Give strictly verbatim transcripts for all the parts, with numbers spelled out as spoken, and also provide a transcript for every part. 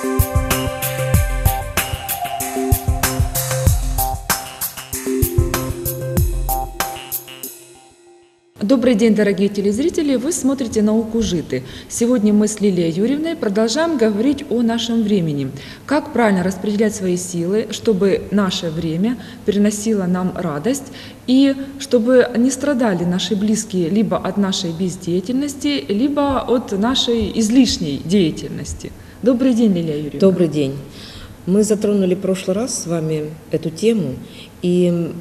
Добрый день, дорогие телезрители! Вы смотрите «Науку житы». Сегодня мы с Лилией Юрьевной продолжаем говорить о нашем времени. Как правильно распределять свои силы, чтобы наше время приносило нам радость и чтобы не страдали наши близкие либо от нашей бездеятельности, либо от нашей излишней деятельности. Добрый день, Лилия Юрьевна! Добрый день! Мы затронули в прошлый раз с вами эту тему и,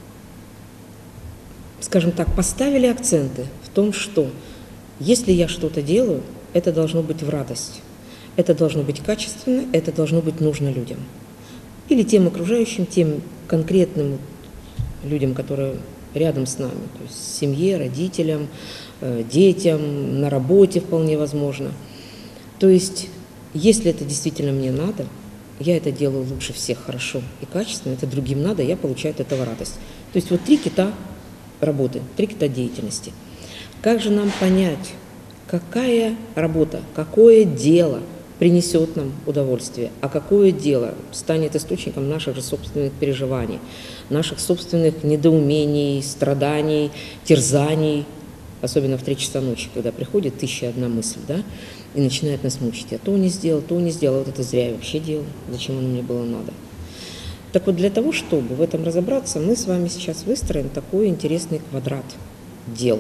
скажем так, поставили акценты в том, что если я что-то делаю, это должно быть в радость, это должно быть качественно, это должно быть нужно людям. Или тем окружающим, тем конкретным людям, которые рядом с нами, то есть семье, родителям, детям, на работе вполне возможно. То есть, если это действительно мне надо, я это делаю лучше всех хорошо и качественно, это другим надо, я получаю от этого радость. То есть вот три кита работы, три кита деятельности. Как же нам понять, какая работа, какое дело принесет нам удовольствие, а какое дело станет источником наших же собственных переживаний, наших собственных недоумений, страданий, терзаний, особенно в три часа ночи, когда приходит тысяча одна мысль, да, и начинает нас мучить. Я то не сделал, то не сделал, вот это зря я вообще делал, зачем оно мне было надо. Так вот, для того, чтобы в этом разобраться, мы с вами сейчас выстроим такой интересный квадрат дел.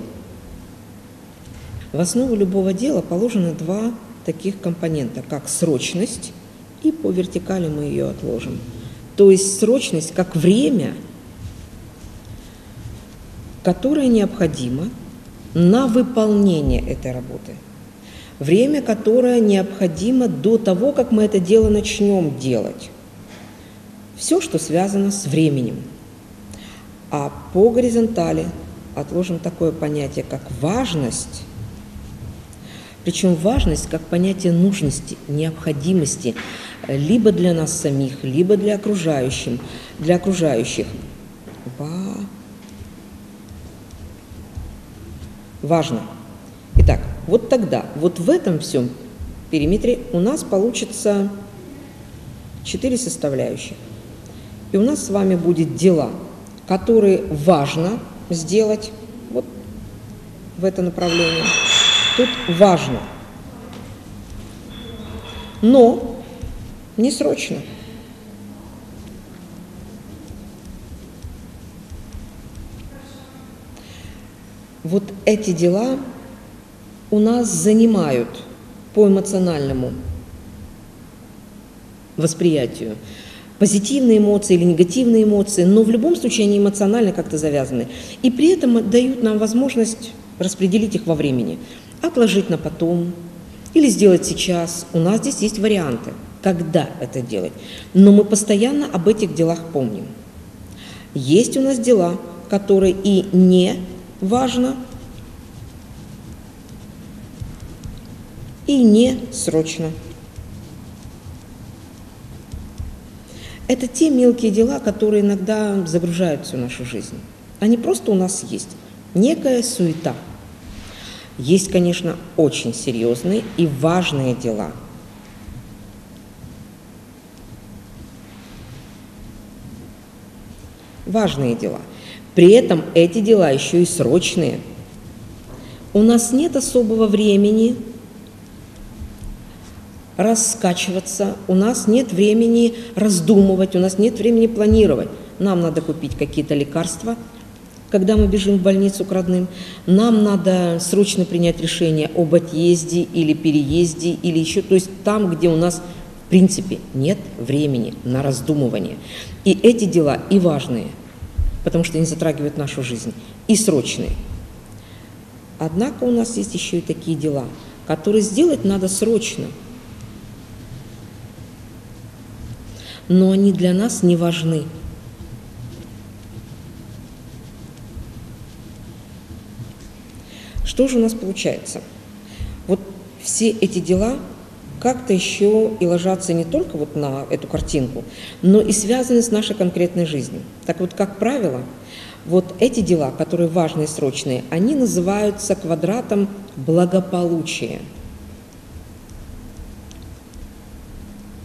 В основу любого дела положено два таких компонента, как срочность, и по вертикали мы ее отложим. То есть срочность как время, которое необходимо на выполнение этой работы. Время, которое необходимо до того, как мы это дело начнем делать. Все, что связано с временем. А по горизонтали отложим такое понятие, как важность. Причем важность как понятие нужности, необходимости, либо для нас самих, либо для окружающих. Для окружающих. Важно. Итак, вот тогда, вот в этом всем периметре у нас получится четыре составляющих. И у нас с вами будет дела, которые важно сделать вот в это направление. Тут важно, но не срочно. Вот эти дела у нас занимают по эмоциональному восприятию позитивные эмоции или негативные эмоции, но в любом случае они эмоционально как-то завязаны. И при этом дают нам возможность распределить их во времени, отложить на потом или сделать сейчас. У нас здесь есть варианты, когда это делать, но мы постоянно об этих делах помним. Есть у нас дела, которые и не важно, и не срочно. Это те мелкие дела, которые иногда загружают всю нашу жизнь. Они просто у нас есть. Некая суета. Есть, конечно, очень серьезные и важные дела. Важные дела. При этом эти дела еще и срочные. У нас нет особого времени раскачиваться, у нас нет времени раздумывать, у нас нет времени планировать. Нам надо купить какие-то лекарства, когда мы бежим в больницу к родным. Нам надо срочно принять решение об отъезде или переезде, или еще, то есть там, где у нас, в принципе, нет времени на раздумывание. И эти дела и важные, потому что они затрагивают нашу жизнь, и срочные. Однако у нас есть еще и такие дела, которые сделать надо срочно. Но они для нас не важны. Что же у нас получается? Вот все эти дела как-то еще и ложатся не только вот на эту картинку, но и связаны с нашей конкретной жизнью. Так вот, как правило, вот эти дела, которые важные и срочные, они называются квадратом благополучия.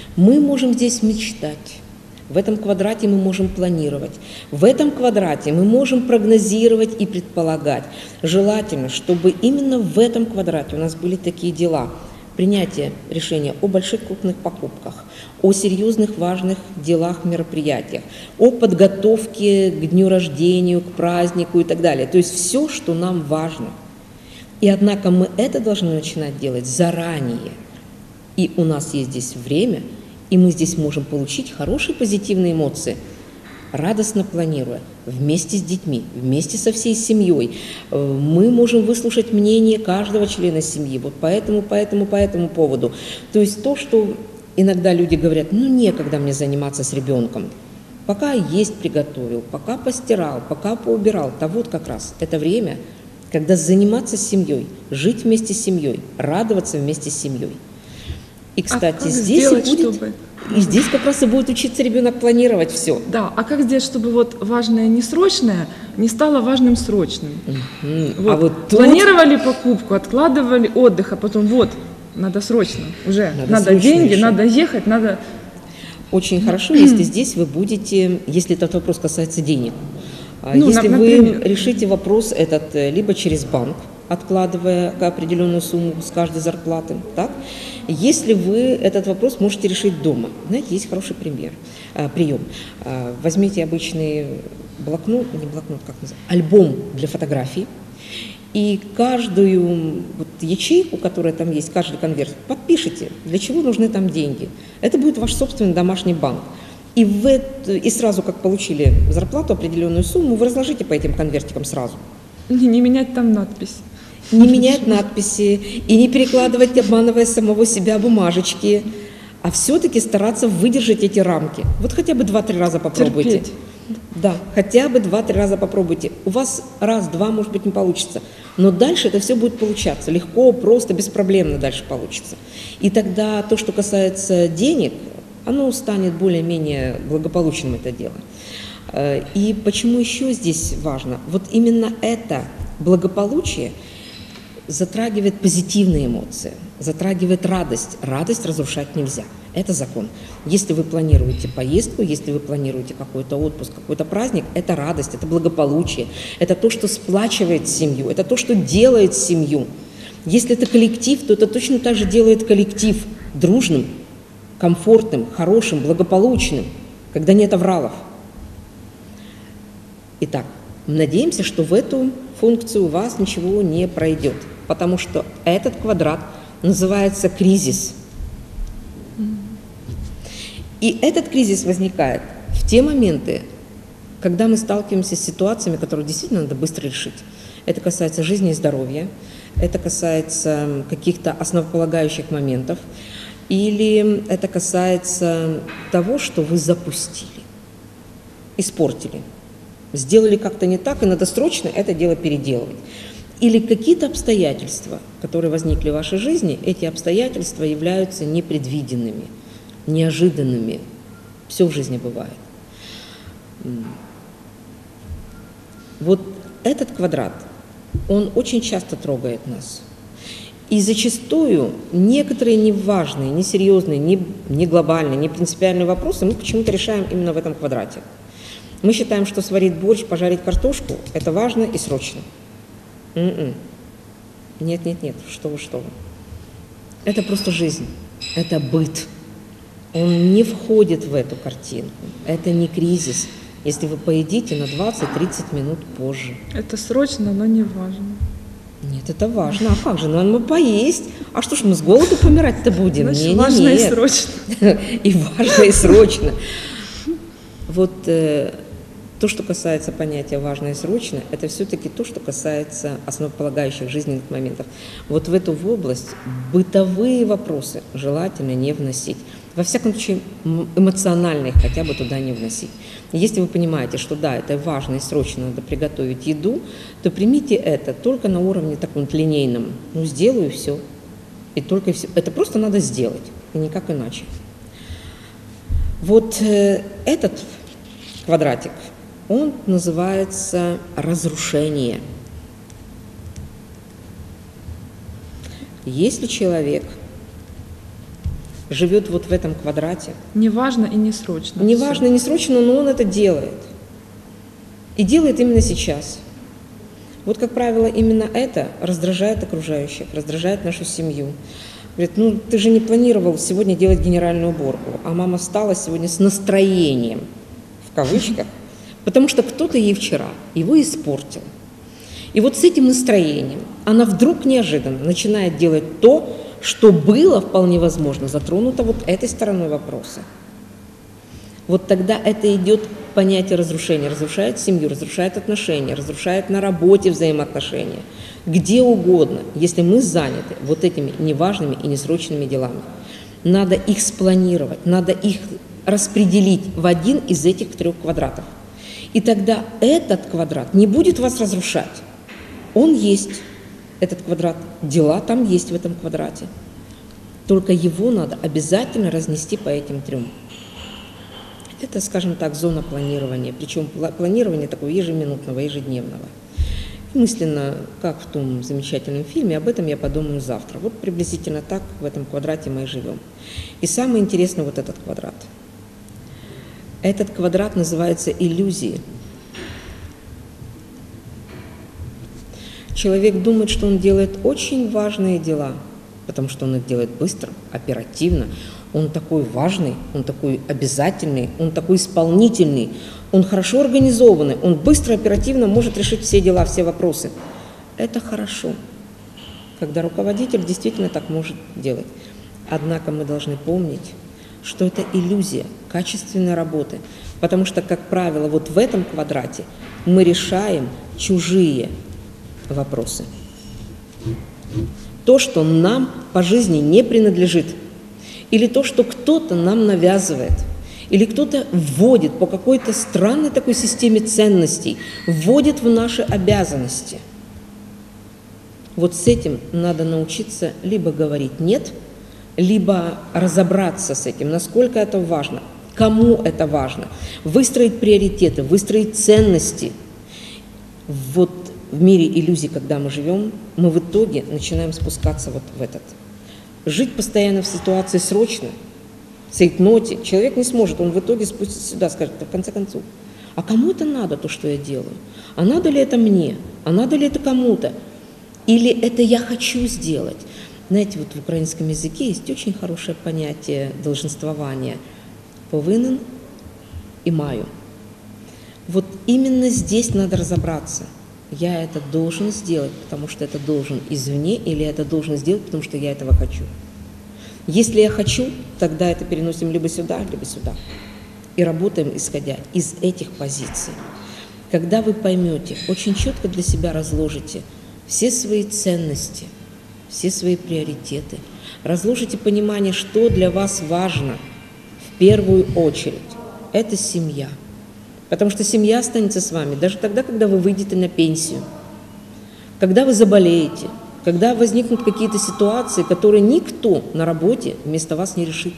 Мы можем здесь мечтать. В этом квадрате мы можем планировать. В этом квадрате мы можем прогнозировать и предполагать. Желательно, чтобы именно в этом квадрате у нас были такие дела. Принятие решения о больших крупных покупках, о серьезных важных делах, мероприятиях, о подготовке к дню рождения, к празднику и так далее. То есть все, что нам важно. И однако мы это должны начинать делать заранее. И у нас есть здесь время, и мы здесь можем получить хорошие позитивные эмоции, радостно планируя, вместе с детьми, вместе со всей семьей. Мы можем выслушать мнение каждого члена семьи, вот по этому, по этому, по этому поводу. То есть то, что иногда люди говорят, ну некогда мне заниматься с ребенком, пока есть приготовил, пока постирал, пока поубирал, то вот как раз это время, когда заниматься с семьей, жить вместе с семьей, радоваться вместе с семьей. И, кстати, а как здесь, сделать, и будет, чтобы... и здесь как раз и будет учиться ребенок планировать все. Да, а как сделать, чтобы вот важное несрочное не стало важным срочным? Mm-hmm. Вот. А вот тут... Планировали покупку, откладывали отдых, а потом вот, надо срочно, уже, надо, надо деньги, решить. Надо ехать, надо... Очень хорошо, если здесь вы будете, если этот вопрос касается денег, ну, если например... вы решите вопрос этот либо через банк, откладывая определенную сумму с каждой зарплаты, так? Если вы этот вопрос можете решить дома. Знаете, есть хороший пример, а, прием. А, возьмите обычный блокнот, не блокнот, как называется, альбом для фотографий, и каждую вот ячейку, которая там есть, каждый конверт, подпишите, для чего нужны там деньги. Это будет ваш собственный домашний банк. И, в это, и сразу, как получили зарплату, определенную сумму, вы разложите по этим конвертикам сразу. Не, не менять там надпись. Не менять надписи и не перекладывать, обманывая самого себя, бумажечки, а все-таки стараться выдержать эти рамки. Вот хотя бы два-три раза попробуйте. Терпеть. Да, хотя бы два-три раза попробуйте. У вас раз-два, может быть, не получится, но дальше это все будет получаться. Легко, просто, беспроблемно дальше получится. И тогда то, что касается денег, оно станет более-менее благополучным, это дело. И почему еще здесь важно? Вот именно это благополучие затрагивает позитивные эмоции, затрагивает радость. Радость разрушать нельзя. Это закон. Если вы планируете поездку, если вы планируете какой-то отпуск, какой-то праздник, это радость, это благополучие, это то, что сплачивает семью, это то, что делает семью. Если это коллектив, то это точно так же делает коллектив дружным, комфортным, хорошим, благополучным, когда нет авралов. Итак, надеемся, что в эту функцию у вас ничего не пройдет, потому что этот квадрат называется кризис. И этот кризис возникает в те моменты, когда мы сталкиваемся с ситуациями, которые действительно надо быстро решить. Это касается жизни и здоровья, это касается каких-то основополагающих моментов, или это касается того, что вы запустили, испортили, сделали как-то не так, и надо срочно это дело переделывать. Или какие-то обстоятельства, которые возникли в вашей жизни, эти обстоятельства являются непредвиденными, неожиданными. Все в жизни бывает. Вот этот квадрат, он очень часто трогает нас. И зачастую некоторые неважные, несерьезные, не, не глобальные, не принципиальные вопросы мы почему-то решаем именно в этом квадрате. Мы считаем, что сварить борщ, пожарить картошку – это важно и срочно. Нет, нет, нет, что вы, что вы. Это просто жизнь, это быт. Он не входит в эту картинку. Это не кризис, если вы поедите на двадцать-тридцать минут позже. Это срочно, но не важно. Нет, это важно. А как же? Надо мы поесть. А что ж, мы с голоду помирать-то будем? Значит, не, важно не, и срочно. И важно, и срочно. Вот э, то, что касается понятия «важно» и «срочно», это все-таки то, что касается основополагающих жизненных моментов. Вот в эту в область бытовые вопросы желательно не вносить. Во всяком случае, эмоциональных хотя бы туда не вносить. Если вы понимаете, что да, это важно и срочно надо приготовить еду, то примите это только на уровне таком линейном. Ну, сделаю все. И только все. Это просто надо сделать, и никак иначе. Вот э, этот квадратик, он называется разрушение. Если человек живет вот в этом квадрате. Не важно и не срочно. Не Всё. важно, не срочно, но он это делает. И делает именно сейчас. Вот, как правило, именно это раздражает окружающих, раздражает нашу семью. Говорит, ну ты же не планировал сегодня делать генеральную уборку, а мама встала сегодня с настроением, в кавычках, потому что кто-то ей вчера его испортил. И вот с этим настроением она вдруг неожиданно начинает делать то, что было вполне возможно затронуто вот этой стороной вопроса. Вот тогда это идет понятие разрушения, разрушает семью, разрушает отношения, разрушает на работе взаимоотношения, где угодно, если мы заняты вот этими неважными и несрочными делами. Надо их спланировать, надо их распределить в один из этих трех квадратов. И тогда этот квадрат не будет вас разрушать. Он есть, этот квадрат, дела там есть в этом квадрате. Только его надо обязательно разнести по этим трем. Это, скажем так, зона планирования, причем планирование такого ежеминутного, ежедневного. И мысленно, как в том замечательном фильме, об этом я подумаю завтра. Вот приблизительно так в этом квадрате мы и живем. И самое интересное вот этот квадрат. Этот квадрат называется иллюзии. Человек думает, что он делает очень важные дела, потому что он их делает быстро, оперативно. Он такой важный, он такой обязательный, он такой исполнительный, он хорошо организованный, он быстро, оперативно может решить все дела, все вопросы. Это хорошо, когда руководитель действительно так может делать. Однако мы должны помнить, что это иллюзия качественной работы, потому что, как правило, вот в этом квадрате мы решаем чужие вопросы. То, что нам по жизни не принадлежит, или то, что кто-то нам навязывает, или кто-то вводит по какой-то странной такой системе ценностей, вводит в наши обязанности. Вот с этим надо научиться либо говорить «нет», либо разобраться с этим, насколько это важно, кому это важно, выстроить приоритеты, выстроить ценности. Вот в мире иллюзий, когда мы живем, мы в итоге начинаем спускаться вот в этот. Жить постоянно в ситуации срочно, в цейтноте, человек не сможет, он в итоге спустится сюда, скажет, в конце концов, а кому это надо, то, что я делаю? А надо ли это мне? А надо ли это кому-то? Или это я хочу сделать? Знаете, вот в украинском языке есть очень хорошее понятие долженствования «повинен» и «маю». Вот именно здесь надо разобраться. Я это должен сделать, потому что это должен извне, или это должен сделать, потому что я этого хочу. Если я хочу, тогда это переносим либо сюда, либо сюда. И работаем, исходя из этих позиций. Когда вы поймете, очень четко для себя разложите все свои ценности, все свои приоритеты, разложите понимание, что для вас важно в первую очередь. Это семья. Потому что семья останется с вами даже тогда, когда вы выйдете на пенсию, когда вы заболеете, когда возникнут какие-то ситуации, которые никто на работе вместо вас не решит.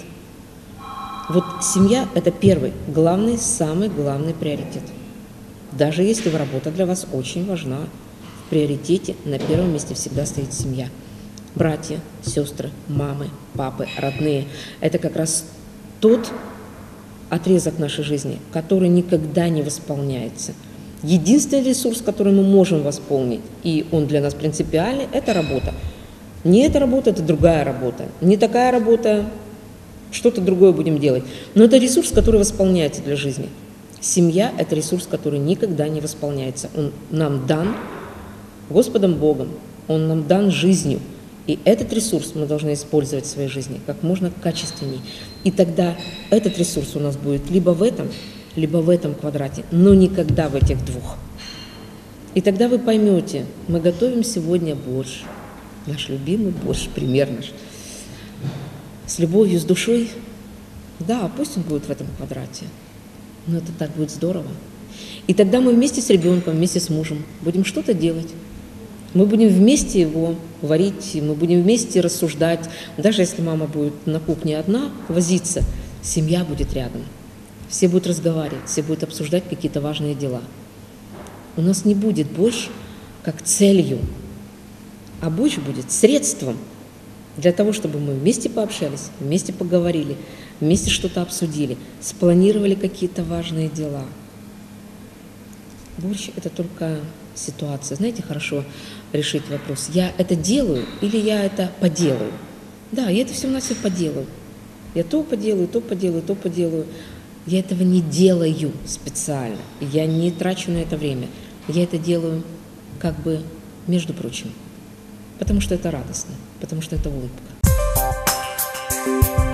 Вот семья – это первый, главный, самый главный приоритет. Даже если работа для вас очень важна, в приоритете на первом месте всегда стоит семья. Братья, сестры, мамы, папы, родные – это как раз тот отрезок нашей жизни, который никогда не восполняется. Единственный ресурс, который мы можем восполнить, и он для нас принципиальный, это работа. Не эта работа, это другая работа. Не такая работа, что-то другое будем делать. Но это ресурс, который восполняется для жизни. Семья – это ресурс, который никогда не восполняется. Он нам дан Господом Богом, он нам дан жизнью. И этот ресурс мы должны использовать в своей жизни как можно качественней. И тогда этот ресурс у нас будет либо в этом, либо в этом квадрате, но никогда в этих двух. И тогда вы поймете, мы готовим сегодня борщ, наш любимый борщ, пример наш, с любовью, с душой. Да, пусть он будет в этом квадрате, но это так будет здорово. И тогда мы вместе с ребенком, вместе с мужем будем что-то делать. Мы будем вместе его варить, мы будем вместе рассуждать. Даже если мама будет на кухне одна возиться, семья будет рядом. Все будут разговаривать, все будут обсуждать какие-то важные дела. У нас не будет борщ как целью, а борщ будет средством Для того, чтобы мы вместе пообщались, вместе поговорили, вместе что-то обсудили, спланировали какие-то важные дела. Борщ – это только ситуация. Знаете, хорошо решить вопрос, я это делаю или я это поделаю? Да, я это все на все поделаю. Я то поделаю, то поделаю, то поделаю. Я этого не делаю специально. Я не трачу на это время. Я это делаю как бы между прочим. Потому что это радостно, потому что это улыбка.